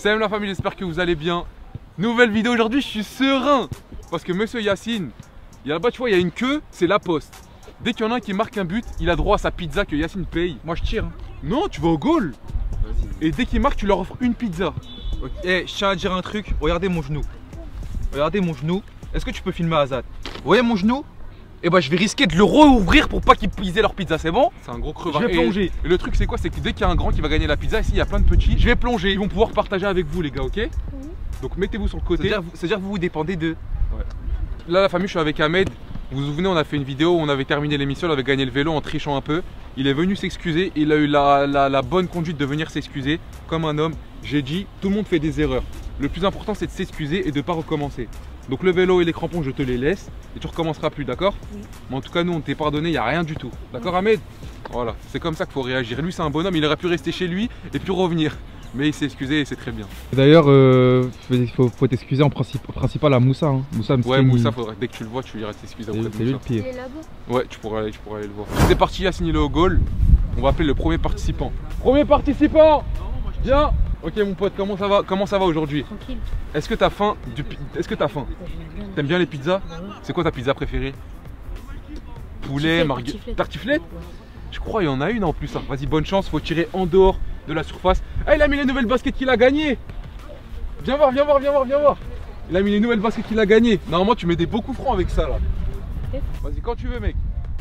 Salut la famille, j'espère que vous allez bien. Nouvelle vidéo aujourd'hui, je suis serein. Parce que monsieur Yacine, il y a là-bas, tu vois, il y a une queue, c'est la poste. Dès qu'il y en a un qui marque un but, il a droit à sa pizza que Yacine paye. Moi je tire. Non, tu vas au goal. Et dès qu'il marque, tu leur offres une pizza. Okay. Eh, je tiens à dire un truc, regardez mon genou. Regardez mon genou. Est-ce que tu peux filmer Azad? Vous voyez mon genou? Eh ben je vais risquer de le rouvrir pour pas qu'ils puissent leur pizza, c'est bon? C'est un gros crevard. Je vais plonger. Et le truc c'est quoi? C'est que dès qu'il y a un grand qui va gagner la pizza, ici il y a plein de petits, je vais plonger. Ils vont pouvoir partager avec vous les gars, ok? Donc mettez-vous sur le côté. C'est-à-dire que vous dépendez d'eux. Ouais. Là la famille, je suis avec Ahmed. Vous vous souvenez, on a fait une vidéo où on avait terminé l'émission, on avait gagné le vélo en trichant un peu. Il est venu s'excuser, il a eu la bonne conduite de venir s'excuser comme un homme. J'ai dit, tout le monde fait des erreurs. Le plus important c'est de s'excuser et de ne pas recommencer. Donc le vélo et les crampons, je te les laisse et tu recommenceras plus, d'accord? Oui. Mais en tout cas, nous on t'est pardonné, il n'y a rien du tout. D'accord Ahmed? Voilà, c'est comme ça qu'il faut réagir. Lui c'est un bonhomme, il aurait pu rester chez lui et puis revenir. Mais il s'est excusé et c'est très bien. D'ailleurs, faut t'excuser en principal à Moussa. Hein. Moussa, ouais, Moussa, faudrait, dès que tu le vois, tu iras t'excuser auprès de Moussa. C'est lui le pire. Ouais, tu pourrais aller le voir. C'est parti, Yacine il est au goal. On va appeler le premier participant. Premier participant! Viens! Ok mon pote, comment ça va aujourd'hui? Tranquille. Est-ce que t'as faim? T'aimes bien les pizzas? C'est quoi ta pizza préférée? Poulet, tartiflette? Je crois il y en a une en plus. Hein. Vas-y, bonne chance, faut tirer en dehors de la surface. Ah, il a mis les nouvelles baskets qu'il a gagnées. Viens voir. Il a mis les nouvelles baskets qu'il a gagnées. Normalement tu mets des beaux coups francs avec ça là. Vas-y, quand tu veux mec.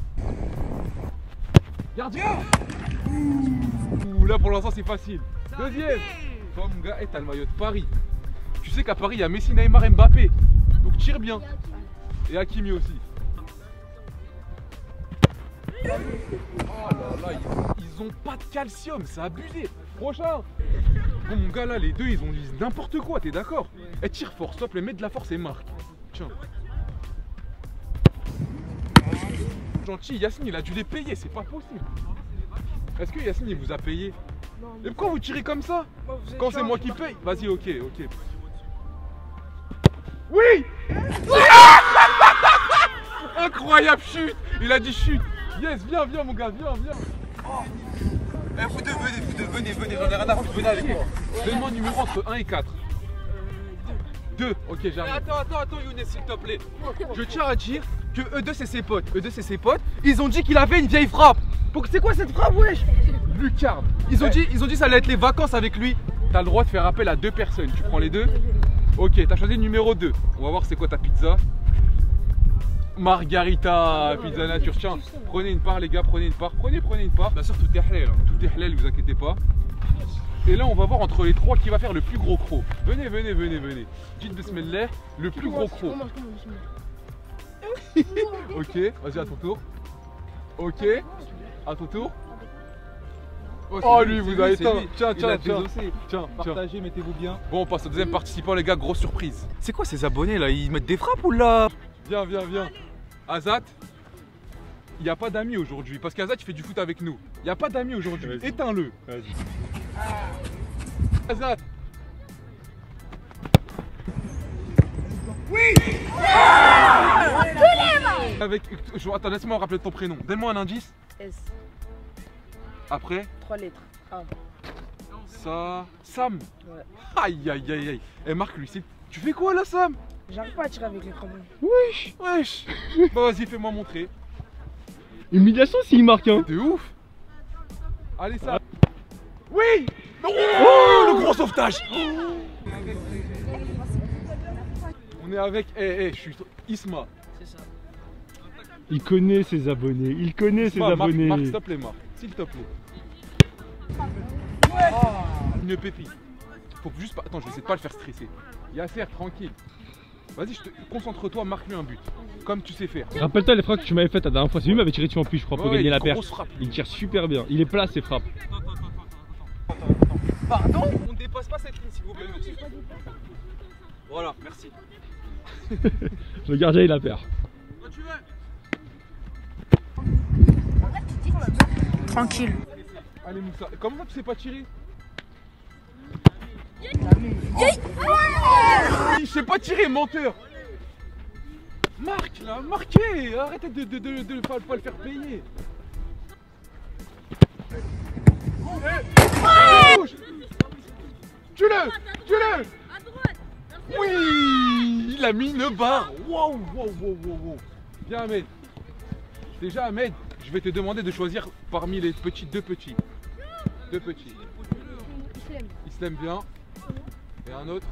Gardien. Ouh, là pour l'instant c'est facile. Deuxième. Toi mon gars, t'as le maillot de Paris. Tu sais qu'à Paris il y a Messi, Neymar et Mbappé. Donc tire bien. Et Hakimi aussi. Oh là là, ils ont pas de calcium, c'est abusé. Prochain. Bon mon gars là, les deux ils ont dit n'importe quoi, t'es d'accord? Eh, tire fort, stop, mets de la force et marque. Tiens. Gentil, Yacine il a dû les payer, c'est pas possible. Est-ce que Yacine il vous a payé? Et pourquoi vous tirez comme ça? Quand c'est moi qui paye? Vas-y, ok. Oui. Incroyable chute. Il a dit chute. Yes, viens mon gars, viens. Oh. Eh, vous deux, venez, j'en ai rien à foutre, venez avec moi. Donne-moi un numéro entre 1 et 4. 2, ok, j'arrive. Attends Younes, s'il te plaît. Je tiens à dire que eux deux c'est ses potes. Ils ont dit qu'il avait une vieille frappe. C'est quoi cette frappe, wesh? Lucarne. Ils ont dit ça allait être les vacances avec lui. T'as le droit de faire appel à 2 personnes. Tu prends les 2? Ok, t'as choisi le numéro 2. On va voir c'est quoi ta pizza. Margarita, pizza nature. Tiens, prenez une part les gars, prenez une part. Prenez une part. Bien sûr, tout est halal. Tout est halal, vous inquiétez pas. Et là, on va voir entre les 3 qui va faire le plus gros croc. Venez. Dites bismillah, le plus gros croc. Ok, vas-y, à ton tour. Ok, à ton tour. Oh lui, vous avez éteint. Tiens. Partagez, mettez-vous bien. Bon, on passe au deuxième participant les gars, grosse surprise. C'est quoi ces abonnés là? Ils mettent des frappes ou là? Viens. Azat, il n'y a pas d'amis aujourd'hui parce qu'Azat il fait du foot avec nous. Il n'y a pas d'amis aujourd'hui. Éteins-le. Vas-y. Azat. Oui. Attends, laisse-moi rappeler ton prénom. Donne-moi un indice. S. Après 3 lettres. A. Ça. Sam. Ouais. Aïe. Et Marc lui, tu fais quoi là Sam? J'arrive pas à tirer avec les crampons. Wesh. Bah vas-y, fais-moi montrer. Humiliation s'il marque hein. T'es ouf. Allez ça. Oui. Oh, le gros sauvetage. On est avec, je suis Isma. C'est ça. Il connaît ses abonnés, Marc, s'il te plaît, s'il te plaît. Une pépite. Faut juste pas, attends, je vais essayer de pas le faire stresser. Yasser, tranquille. Vas-y, concentre-toi, marque-lui un but. Comme tu sais faire. Rappelle-toi les frappes que tu m'avais faites la dernière fois. C'est lui qui m'avait tiré dessus en plus, je crois, pour gagner la paire. Il tire super bien. Il est plat ses frappes. Pardon? On ne dépasse pas cette ligne s'il vous plaît. Voilà, merci. Le gardien il a paire. Quand tu veux. Tranquille. Allez Moussa, comment ça tu sais pas tirer? Il sait pas tirer, menteur. Marque là, marquez. Arrêtez de pas le faire payer. Tue-le. Tue-le. Oui, il a mis une barre. Wow, wow, wow, wow, wow. Viens Ahmed. Déjà Ahmed, je vais te demander de choisir parmi les petits, deux petits. Deux petits. Islam bien. Et un autre.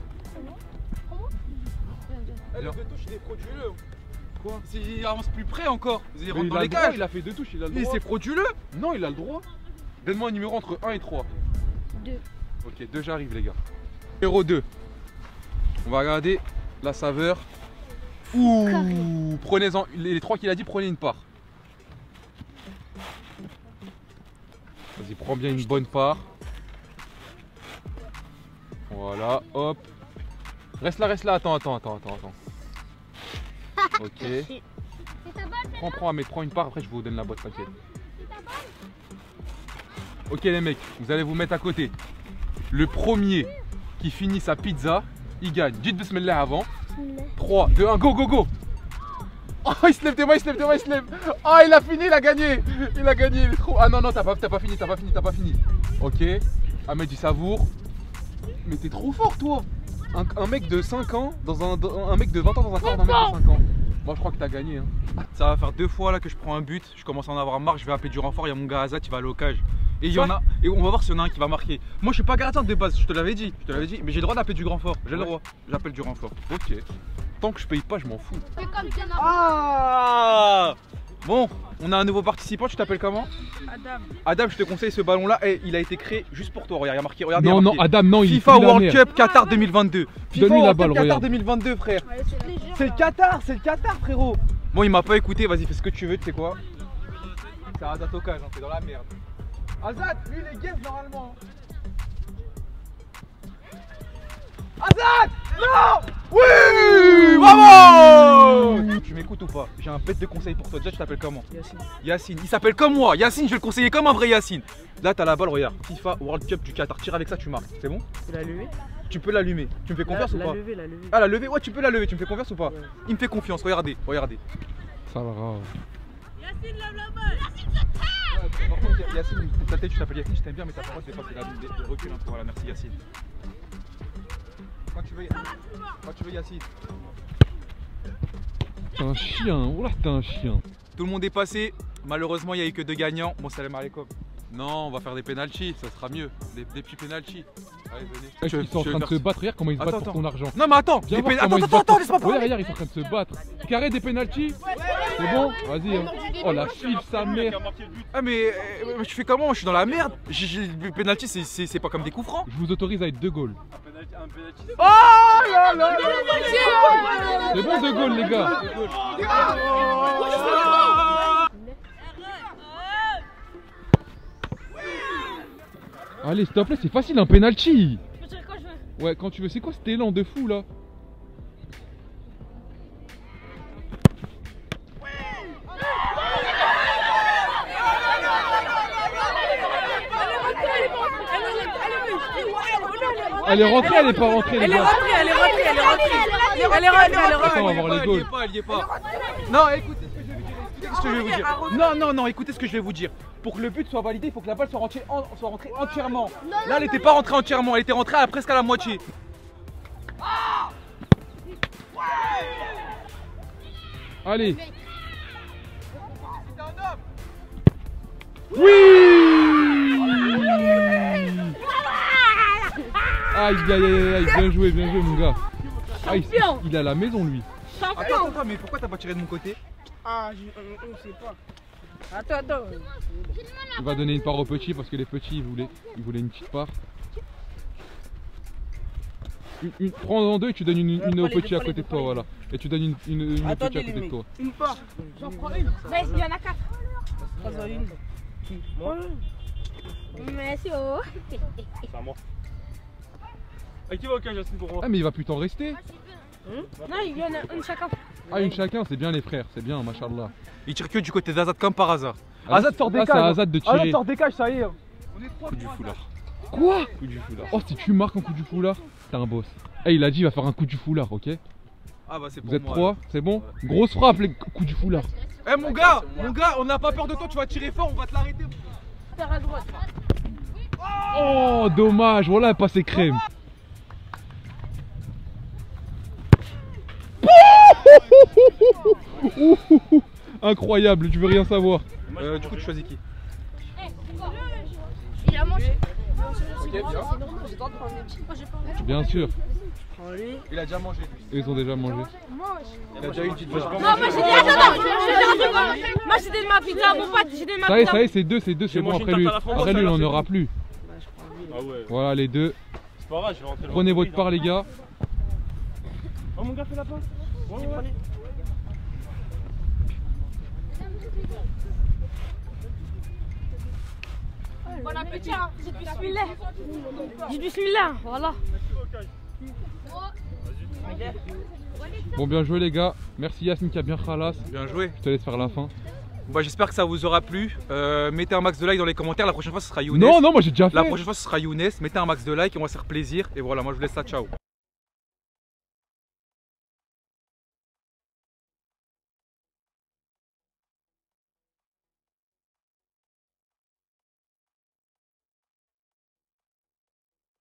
Le de touche il est frauduleux. Quoi? Il avance plus près encore. Il rentre Mais dans les cages. il a fait deux touches, il a le Mais droit. c'est frauduleux. Non, il a le droit. Donne-moi un numéro entre 1 et 3. 2. Ok, 2 j'arrive les gars. Numéro 2. On va regarder la saveur. Ouh, prenez-en, les 3 qu'il a dit, prenez une part. Vas-y, prends bien une bonne part. Voilà, hop. Reste là, attends. Ok. Prends, mais prends une part, après je vous donne la boîte, t'inquiète. Ok les mecs, vous allez vous mettre à côté. Le premier qui finit sa pizza, il gagne. Dites bismillah avant. 3, 2, 1, go. Oh, il se lève des mains, il se lève. Oh, il a fini, il a gagné. Il est trop... Ah non, t'as pas fini. Ok, Ahmed il savoure. Mais t'es trop fort toi. Un mec de 5 ans, un mec de 20 ans dans un corps d'un mec de 5 ans. Moi je crois que t'as gagné. Hein. Ça va faire 2 fois là que je prends un but. Je commence à en avoir marre. Je vais appeler du renfort. Il y a mon gars Azat, il va aller au cage. Et il y en a. Et on va voir s'il y en a un qui va marquer. Moi je suis pas gardien de base, je te l'avais dit. Mais j'ai le droit d'appeler du renfort. J'ai le droit. J'appelle du renfort. Ok. Tant que je paye pas, je m'en fous. Ah bon, on a un nouveau participant. Tu t'appelles comment? Adam, je te conseille ce ballon là. Et il a été créé juste pour toi. Regarde, il y a marqué. Regardez, Non, Adam, non, il FIFA World Cup Qatar 2022. FIFA Donne-lui la World balle, Cup Qatar regarde. 2022, frère. C'est le Qatar, frérot. Bon, il m'a pas écouté. Vas-y, fais ce que tu veux. Tu sais quoi? C'est Azat au cage. T'es dans la merde. Azat, lui, il est guest normalement. Azat! Non! Oui! Bravo! Tu m'écoutes ou pas? J'ai un bête de conseil pour toi. Déjà, tu t'appelles comment? Yacine. Il s'appelle comme moi. Yacine, je vais le conseiller comme un vrai Yacine. Là, t'as la balle, regarde. FIFA World Cup du Qatar. Tire avec ça, tu marques. C'est bon? Tu l'as levé? Tu peux l'allumer. Tu me fais confiance ou pas? La lever. Ah, la lever? Ouais, tu peux la lever. Tu me fais confiance ou pas? Il me fait confiance. Regardez. Ça va grave. Yacine, lève la balle. Par contre, Yacine, ta tête, tu t'appelles Yacine, je t'aime bien, mais ta parole, c'est pas que la recule un peu. Voilà, merci Yacine. Quand tu veux Yacine. T'es un chien, oh là t'es un chien. Tout le monde est passé. Malheureusement, il n'y a eu que 2 gagnants. Bon, salam alaikum. Non, on va faire des penalties, ça sera mieux. Des petits penalties. Allez, venez. Ils sont en train de se battre, regarde comment ils se battent pour ton argent. Non, mais attends, Viens voir comment ils se battent. Laisse-moi parler. Regarde, ils sont en train de se battre. Carré des penalties. C'est bon? Vas-y. Hein. Oh la file, sa mère. Ah, mais je fais comment? Je suis dans la merde. Le penalty, c'est pas comme des coups francs. Je vous autorise à être 2 goals. Oh là là. C'est bon 2 goals, les gars. Allez, s'il te plaît, c'est facile, un penalty. Je peux tirer quand je veux. Ouais, quand tu veux. C'est quoi cet élan de fou là? Elle est rentrée, elle est pas rentrée, les gars. Elle est rentrée. Attends, on va voir les goals. Elle y est pas. Non, écoutez ce que je vais vous dire. Non, écoutez ce que je vais vous dire. Pour que le but soit validé, il faut que la balle soit rentrée entièrement. Là, elle n'était pas rentrée entièrement, elle était rentrée presque à la moitié. Allez. Oui. Aïe, bien joué mon gars. Ah, il a la maison lui. Attends, mais pourquoi t'as pas tiré de mon côté? Ah, on sait pas. Attends. Il va donner une part aux petits parce que les petits ils voulaient une petite part. Prends-en 2 et tu donnes une aux petits à côté de toi, voilà. Et tu donnes une aux petits à côté de toi. Une part. J'en prends une. Mais il y en a 4. Prends-en une. Moi. Merci, oh. C'est à moi. Et qui va au cage, Yacine, pour moi? Ah mais il va plus t'en rester. Non, il y en a une chacun. Ah une chacun, c'est bien les frères, c'est bien, machallah. Il tire que du côté d'Azad comme par hasard. Azad sort des là, cages. c'est à Azad de tirer. Azad sort des cages, ça y est. On est 3 Coup du foulard. Quoi? Coup du foulard. Oh si tu marques un coup du foulard, t'es un boss. Eh il a dit il va faire un coup du foulard, ok? Ah bah c'est pour Vous êtes moi. 3, c'est bon? Grosse frappe les coups du foulard. Eh mon gars, on n'a pas peur de toi, tu vas tirer fort, on va te l'arrêter. Terre à droite. Oh dommage, voilà elle passait crème. Ouh, ouh, ouh. Incroyable, tu veux rien savoir. Du coup, tu choisis qui? Il a mangé. Ok, bien. Bien sûr. Il a déjà mangé. Ils ont déjà mangé. Il a déjà eu une petite vache. Non, moi j'ai dit, attends, moi j'ai donné ma pizza à mon pote, j'ai donné ma Ça y est, pizza. ça y est, c'est deux, c'est bon. mangé Après une lui, tarte à la framboise, après lui, il ça en va, aura plus. Ah ouais. Voilà les deux. C'est pas grave, je vais rentrer. Prenez votre part, les gars. Oh mon gars, fais la passe. Ouais, ouais. Bon appétit, hein. J'ai du bismillah. J'ai du bismillah, voilà. Bon, bien joué, les gars. Merci Yacine qui a bien khalas. Bien joué. Je te laisse faire la fin. Bah, j'espère que ça vous aura plu. Mettez un max de likes dans les commentaires. La prochaine fois, ce sera Younes. Non, non, moi j'ai déjà fait. La prochaine fois, ce sera Younes. Mettez un max de likes et on va se faire plaisir. Et voilà, moi je vous laisse ça. Ciao.